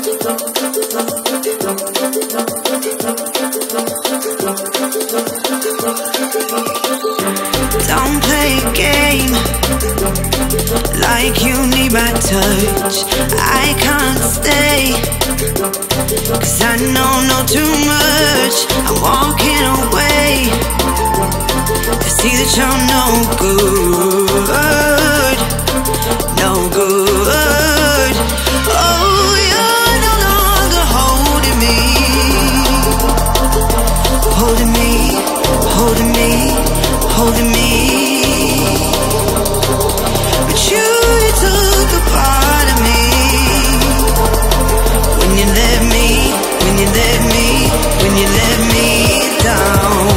Don't play a game like you need my touch. I can't stay, 'cause I know too much. I'm walking away. I see that you're no good, no good. Oh, you're no longer holding me, holding me, holding me, holding me. But you took a part of me when you let me, when you let me, when you let me down.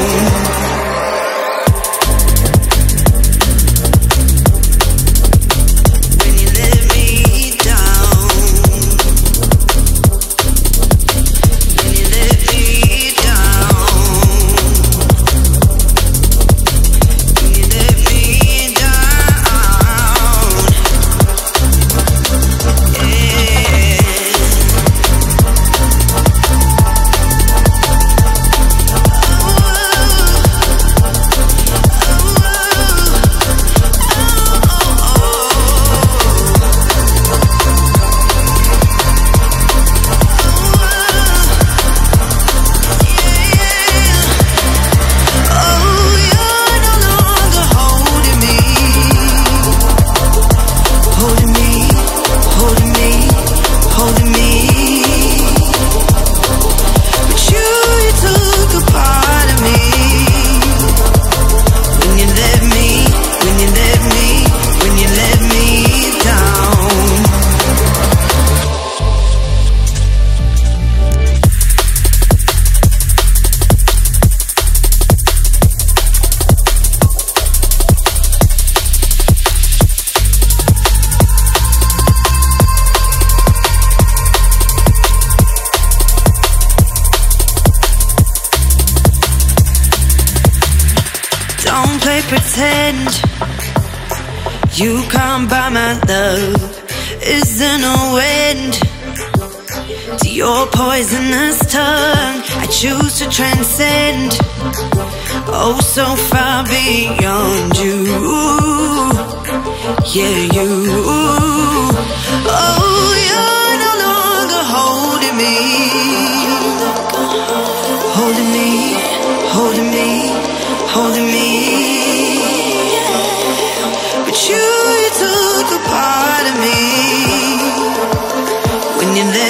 Don't play pretend. You can't buy my love. Isn't no end to your poisonous tongue. I choose to transcend, oh, so far beyond you. Yeah, you. Oh, you're no longer holding me, holding me, holding me, holding me. But you took a part of me when you let